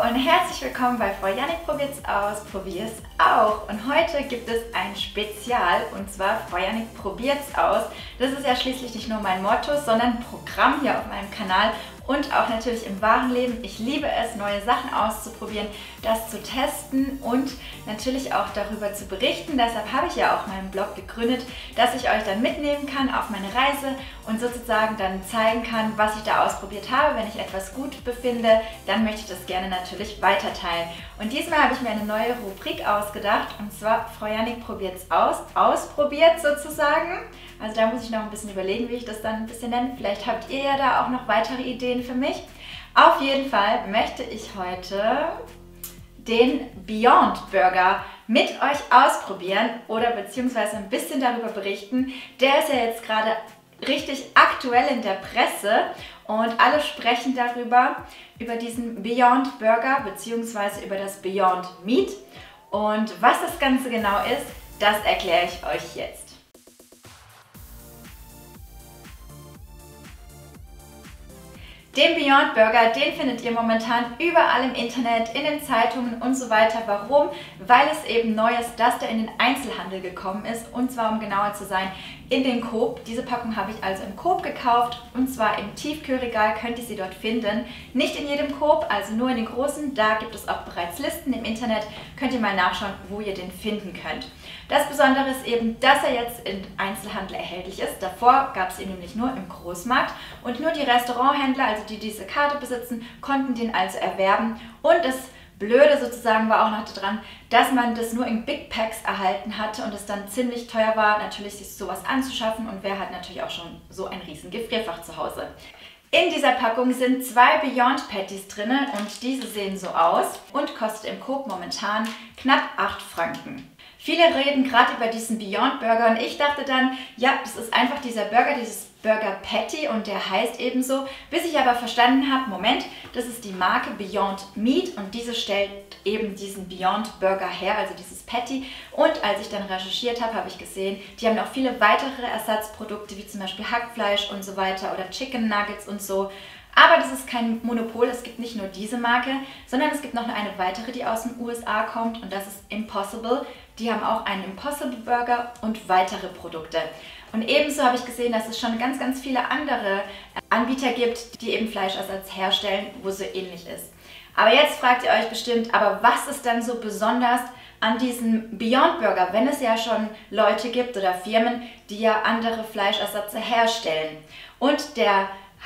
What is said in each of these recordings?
und herzlich willkommen bei Frau Jannik probiert's aus, probier's auch. Und heute gibt es ein Spezial und zwar Frau Jannik probiert's aus. Das ist ja schließlich nicht nur mein Motto, sondern Programm hier auf meinem Kanal und auch natürlich im wahren Leben. Ich liebe es, neue Sachen auszuprobieren, das zu testen und natürlich auch darüber zu berichten. Deshalb habe ich ja auch meinen Blog gegründet, dass ich euch dann mitnehmen kann auf meine Reise und sozusagen dann zeigen kann, was ich da ausprobiert habe. Wenn ich etwas gut befinde, dann möchte ich das gerne natürlich weiterteilen. Und diesmal habe ich mir eine neue Rubrik ausgedacht und zwar Frau Jannik probiert's aus, ausprobiert sozusagen. Also da muss ich noch ein bisschen überlegen, wie ich das dann ein bisschen nenne. Vielleicht habt ihr ja da auch noch weitere Ideen für mich. Auf jeden Fall möchte ich heute den Beyond Burger mit euch ausprobieren oder beziehungsweise ein bisschen darüber berichten. Der ist ja jetzt gerade richtig aktuell in der Presse und alle sprechen darüber, über diesen Beyond Burger beziehungsweise über das Beyond Meat. Und was das Ganze genau ist, das erkläre ich euch jetzt. Den Beyond Burger, den findet ihr momentan überall im Internet, in den Zeitungen und so weiter. Warum? Weil es eben neu ist, dass der in den Einzelhandel gekommen ist und zwar, um genauer zu sein, in den Coop. Diese Packung habe ich also im Coop gekauft und zwar im Tiefkühlregal könnt ihr sie dort finden. Nicht in jedem Coop, also nur in den großen. Da gibt es auch bereits Listen im Internet. Könnt ihr mal nachschauen, wo ihr den finden könnt. Das Besondere ist eben, dass er jetzt im Einzelhandel erhältlich ist. Davor gab es ihn nämlich nur im Großmarkt und nur die Restauranthändler, also die diese Karte besitzen, konnten den also erwerben. Und das Blöde sozusagen war auch noch daran, dass man das nur in Big Packs erhalten hatte und es dann ziemlich teuer war, natürlich sich sowas anzuschaffen und wer hat natürlich auch schon so ein riesen Gefrierfach zu Hause. In dieser Packung sind 2 Beyond Patties drin und diese sehen so aus und kostet im Coop momentan knapp 8 Franken. Viele reden gerade über diesen Beyond Burger und ich dachte dann, ja, das ist einfach dieser Burger, dieses Burger Patty und der heißt ebenso, bis ich aber verstanden habe, Moment, das ist die Marke Beyond Meat und diese stellt eben diesen Beyond Burger her, also dieses Patty. Und als ich dann recherchiert habe, habe ich gesehen, die haben noch viele weitere Ersatzprodukte, wie zum Beispiel Hackfleisch und so weiter oder Chicken Nuggets und so. Aber das ist kein Monopol, es gibt nicht nur diese Marke, sondern es gibt noch eine weitere, die aus den USA kommt und das ist Impossible. Die haben auch einen Impossible Burger und weitere Produkte. Und ebenso habe ich gesehen, dass es schon ganz viele andere Anbieter gibt, die eben Fleischersatz herstellen, wo so ähnlich ist. Aber jetzt fragt ihr euch bestimmt, aber was ist dann so besonders an diesem Beyond Burger, wenn es ja schon Leute gibt oder Firmen, die ja andere Fleischersatze herstellen? Und der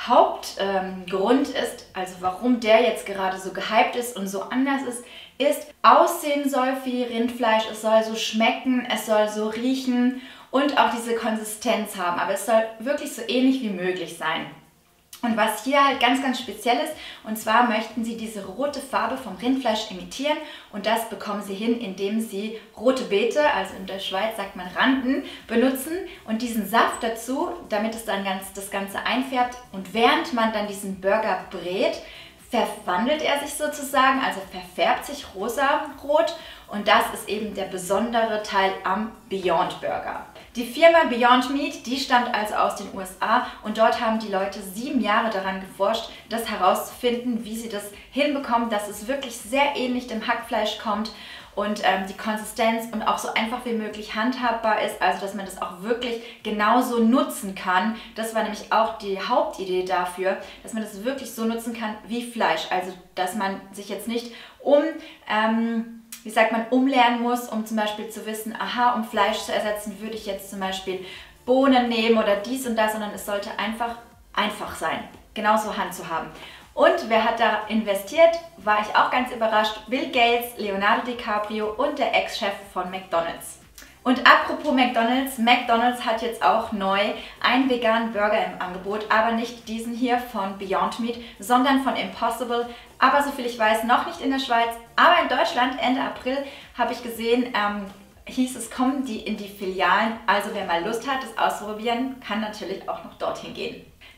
Hauptgrund ist, also warum der jetzt gerade so gehypt ist und so anders ist, aussehen soll wie Rindfleisch, es soll so schmecken, es soll so riechen und auch diese Konsistenz haben, aber es soll wirklich so ähnlich wie möglich sein. Und was hier halt ganz speziell ist, und zwar möchten sie diese rote Farbe vom Rindfleisch imitieren und das bekommen sie hin, indem sie rote Beete, also in der Schweiz sagt man Randen, benutzen und diesen Saft dazu, damit es dann das Ganze einfärbt und während man dann diesen Burger brät, verwandelt er sich sozusagen, also verfärbt sich rosa-rot und das ist eben der besondere Teil am Beyond Burger. Die Firma Beyond Meat, die stammt also aus den USA und dort haben die Leute 7 Jahre daran geforscht, das herauszufinden, wie sie das hinbekommen, dass es wirklich sehr ähnlich dem Hackfleisch kommt und die Konsistenz und auch so einfach wie möglich handhabbar ist, also dass man das auch wirklich genauso nutzen kann. Das war nämlich auch die Hauptidee dafür, dass man das wirklich so nutzen kann wie Fleisch, also dass man sich jetzt nicht umlernen muss, um zum Beispiel zu wissen, aha, um Fleisch zu ersetzen, würde ich jetzt zum Beispiel Bohnen nehmen oder dies und das, sondern es sollte einfach sein, genauso handzuhaben. Und wer hat da investiert, war ich auch ganz überrascht, Bill Gates, Leonardo DiCaprio und der Ex-Chef von McDonald's. Und apropos McDonald's, McDonald's hat jetzt auch neu einen veganen Burger im Angebot, aber nicht diesen hier von Beyond Meat, sondern von Impossible. Aber soviel ich weiß, noch nicht in der Schweiz, aber in Deutschland Ende April habe ich gesehen, hieß es, kommen die in die Filialen. Also wer mal Lust hat, das auszuprobieren, kann natürlich auch noch dorthin gehen.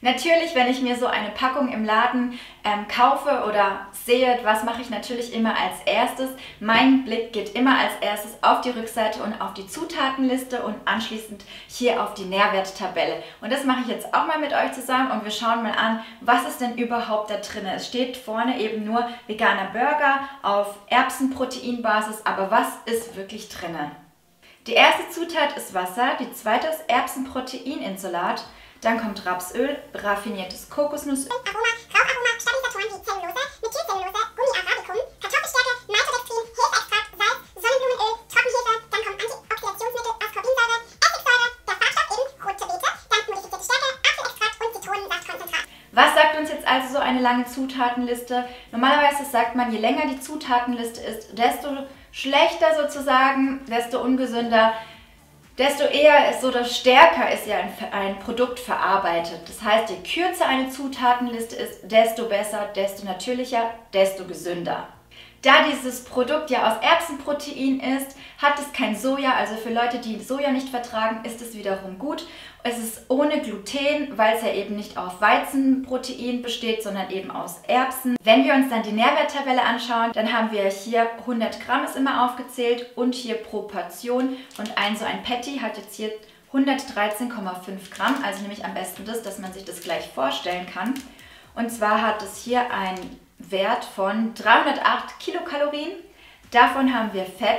Natürlich, wenn ich mir so eine Packung im Laden kaufe oder sehe, was mache ich natürlich immer als erstes? Mein Blick geht immer als erstes auf die Rückseite und auf die Zutatenliste und anschließend hier auf die Nährwerttabelle. Und das mache ich jetzt auch mal mit euch zusammen und wir schauen mal an, was ist denn überhaupt da drin. Es steht vorne eben nur veganer Burger auf Erbsenproteinbasis, aber was ist wirklich drin? Die erste Zutat ist Wasser, die zweite ist Erbsenproteininsalat. Dann kommt Rapsöl, raffiniertes Kokosnussöl, Aroma, Raucharoma, Stabilisatoren wie Zellulose, Methylcellulose, Gummi arabicum, Kartoffelstärke, Maltodextrin, Hefeextrakt, Salz, Sonnenblumenöl, Trockenhefe, dann kommen Antioxidationsmittel, Ascorbinsäure, Essigsäure, der Farbstoff eben rote Beete, dann modifizierte Stärke, Apfelextrakt und Zitronensaftkonzentrat. Was sagt uns jetzt also so eine lange Zutatenliste? Normalerweise sagt man, je länger die Zutatenliste ist, desto schlechter sozusagen, desto ungesünder, desto eher ist oder stärker ist ja ein Produkt verarbeitet. Das heißt, je kürzer eine Zutatenliste ist, desto besser, desto natürlicher, desto gesünder. Da dieses Produkt ja aus Erbsenprotein ist, hat es kein Soja, also für Leute, die Soja nicht vertragen, ist es wiederum gut. Es ist ohne Gluten, weil es ja eben nicht auf Weizenprotein besteht, sondern eben aus Erbsen. Wenn wir uns dann die Nährwerttabelle anschauen, dann haben wir hier 100 Gramm ist immer aufgezählt und hier pro Portion. Und so ein Patty hat jetzt hier 113,5 Gramm, also nehme ich am besten das, dass man sich das gleich vorstellen kann. Und zwar hat es hier einen Wert von 308 Kilokalorien. Davon haben wir Fett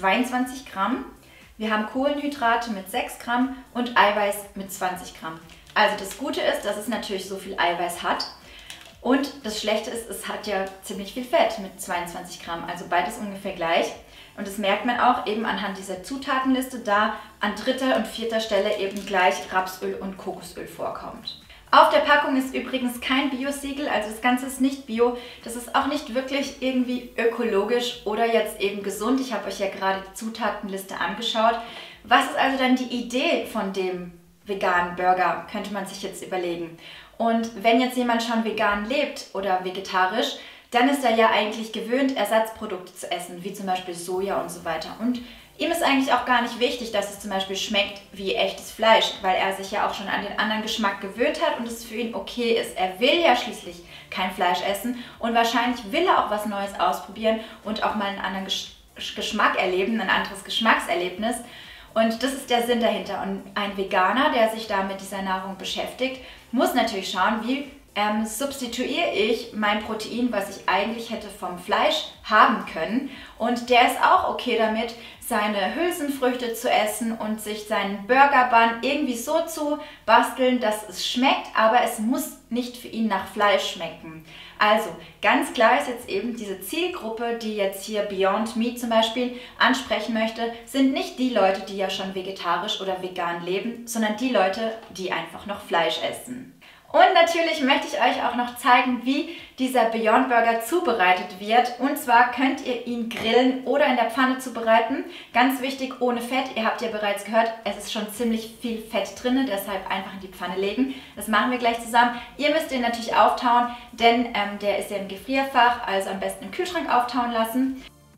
22 Gramm. Wir haben Kohlenhydrate mit 6 Gramm und Eiweiß mit 20 Gramm. Also das Gute ist, dass es natürlich so viel Eiweiß hat. Und das Schlechte ist, es hat ja ziemlich viel Fett mit 22 Gramm. Also beides ungefähr gleich. Und das merkt man auch eben anhand dieser Zutatenliste, da an dritter und vierter Stelle eben gleich Rapsöl und Kokosöl vorkommt. Auf der Packung ist übrigens kein Bio-Siegel, also das Ganze ist nicht Bio. Das ist auch nicht wirklich irgendwie ökologisch oder jetzt eben gesund. Ich habe euch ja gerade die Zutatenliste angeschaut. Was ist also dann die Idee von dem veganen Burger, könnte man sich jetzt überlegen. Und wenn jetzt jemand schon vegan lebt oder vegetarisch, dann ist er ja eigentlich gewöhnt, Ersatzprodukte zu essen, wie zum Beispiel Soja und so weiter. Und ihm ist eigentlich auch gar nicht wichtig, dass es zum Beispiel schmeckt wie echtes Fleisch, weil er sich ja auch schon an den anderen Geschmack gewöhnt hat und es für ihn okay ist. Er will ja schließlich kein Fleisch essen und wahrscheinlich will er auch was Neues ausprobieren und auch mal einen anderen Geschmack erleben, ein anderes Geschmackserlebnis. Und das ist der Sinn dahinter. Und ein Veganer, der sich da mit dieser Nahrung beschäftigt, muss natürlich schauen, wie substituiere ich mein Protein, was ich eigentlich hätte vom Fleisch haben können. Und der ist auch okay damit, seine Hülsenfrüchte zu essen und sich seinen Burger-Bun irgendwie so zu basteln, dass es schmeckt, aber es muss nicht für ihn nach Fleisch schmecken. Also ganz klar ist jetzt eben diese Zielgruppe, die jetzt hier Beyond Meat zum Beispiel ansprechen möchte, sind nicht die Leute, die ja schon vegetarisch oder vegan leben, sondern die Leute, die einfach noch Fleisch essen. Und natürlich möchte ich euch auch noch zeigen, wie dieser Beyond Burger zubereitet wird. Und zwar könnt ihr ihn grillen oder in der Pfanne zubereiten. Ganz wichtig, ohne Fett. Ihr habt ja bereits gehört, es ist schon ziemlich viel Fett drin, deshalb einfach in die Pfanne legen. Das machen wir gleich zusammen. Ihr müsst den natürlich auftauen, denn der ist ja im Gefrierfach, also am besten im Kühlschrank auftauen lassen.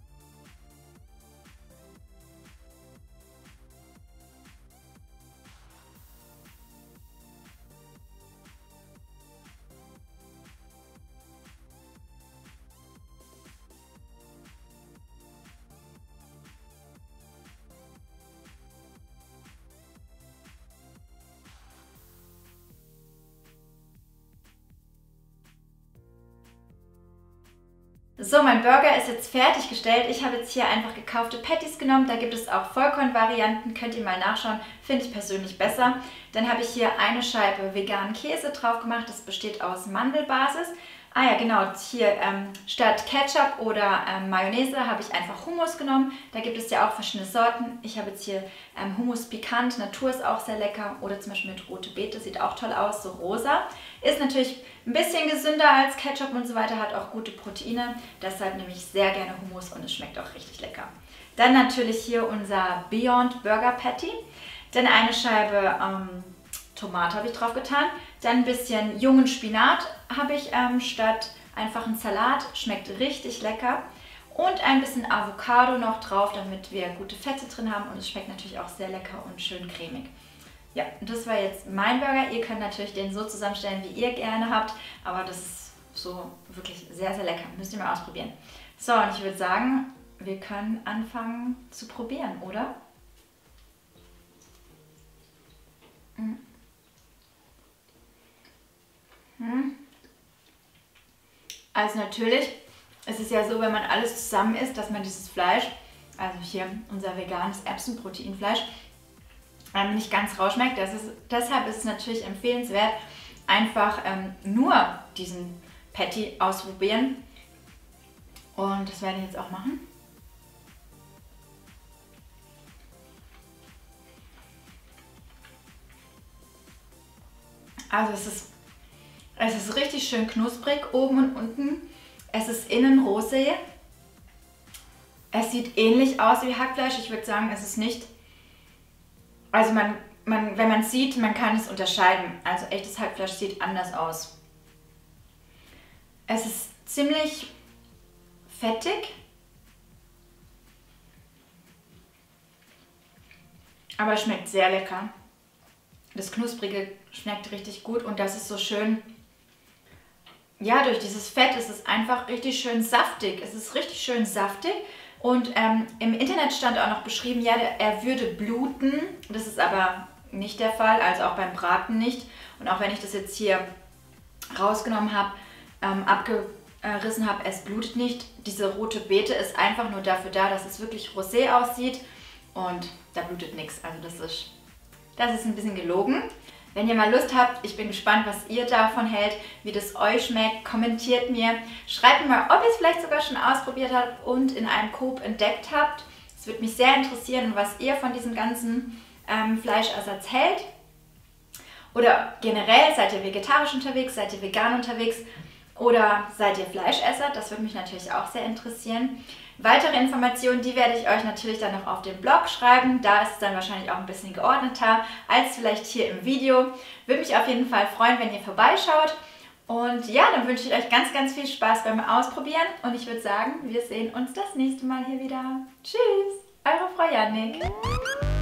So, mein Burger ist jetzt fertiggestellt. Ich habe jetzt hier einfach gekaufte Patties genommen. Da gibt es auch Vollkornvarianten, könnt ihr mal nachschauen. Finde ich persönlich besser. Dann habe ich hier eine Scheibe veganen Käse drauf gemacht. Das besteht aus Mandelbasis. Ah ja, genau, hier statt Ketchup oder Mayonnaise habe ich einfach Hummus genommen. Da gibt es ja auch verschiedene Sorten. Ich habe jetzt hier Hummus pikant, Natur ist auch sehr lecker. Oder zum Beispiel mit rote Beete, sieht auch toll aus, so rosa. Ist natürlich ein bisschen gesünder als Ketchup und so weiter, hat auch gute Proteine. Deshalb nehme ich sehr gerne Hummus und es schmeckt auch richtig lecker. Dann natürlich hier unser Beyond Burger Patty. Dann eine Scheibe Tomate habe ich drauf getan. Dann ein bisschen jungen Spinat habe ich statt einfachen Salat. Schmeckt richtig lecker. Und ein bisschen Avocado noch drauf, damit wir gute Fette drin haben. Und es schmeckt natürlich auch sehr lecker und schön cremig. Ja, das war jetzt mein Burger. Ihr könnt natürlich den so zusammenstellen, wie ihr gerne habt, aber das ist so wirklich sehr, sehr lecker. Müsst ihr mal ausprobieren. So, und ich würde sagen, wir können anfangen zu probieren, oder? Also natürlich ist es ja so, wenn man alles zusammen isst, dass man dieses Fleisch, also hier unser veganes Erbsenproteinfleisch, nicht ganz rausschmeckt. Deshalb ist es natürlich empfehlenswert, einfach nur diesen Patty ausprobieren. Und das werde ich jetzt auch machen. Also es ist richtig schön knusprig, oben und unten. Es ist innen rosé. Es sieht ähnlich aus wie Hackfleisch. Ich würde sagen, es ist nicht... Also wenn man es sieht, man kann es unterscheiden. Also echtes Hackfleisch sieht anders aus. Es ist ziemlich fettig. Aber es schmeckt sehr lecker. Das Knusprige schmeckt richtig gut und das ist so schön, ja, durch dieses Fett ist es einfach richtig schön saftig. Es ist richtig schön saftig und im Internet stand auch noch beschrieben, ja, er würde bluten. Das ist aber nicht der Fall, also auch beim Braten nicht. Und auch wenn ich das jetzt hier rausgenommen habe, abgerissen habe, es blutet nicht. Diese rote Beete ist einfach nur dafür da, dass es wirklich rosé aussieht und da blutet nichts. Also das ist ein bisschen gelogen. Wenn ihr mal Lust habt, ich bin gespannt, was ihr davon hält, wie das euch schmeckt. Kommentiert mir. Schreibt mir mal, ob ihr es vielleicht sogar schon ausprobiert habt und in einem Coop entdeckt habt. Es würde mich sehr interessieren, was ihr von diesem ganzen Fleischersatz hält. Oder generell, seid ihr vegetarisch unterwegs, seid ihr vegan unterwegs oder seid ihr Fleischesser? Das würde mich natürlich auch sehr interessieren. Weitere Informationen, die werde ich euch natürlich dann noch auf dem Blog schreiben. Da ist es dann wahrscheinlich auch ein bisschen geordneter als vielleicht hier im Video. Würde mich auf jeden Fall freuen, wenn ihr vorbeischaut. Und ja, dann wünsche ich euch ganz, ganz viel Spaß beim Ausprobieren. Und ich würde sagen, wir sehen uns das nächste Mal hier wieder. Tschüss, eure Frau Jannik.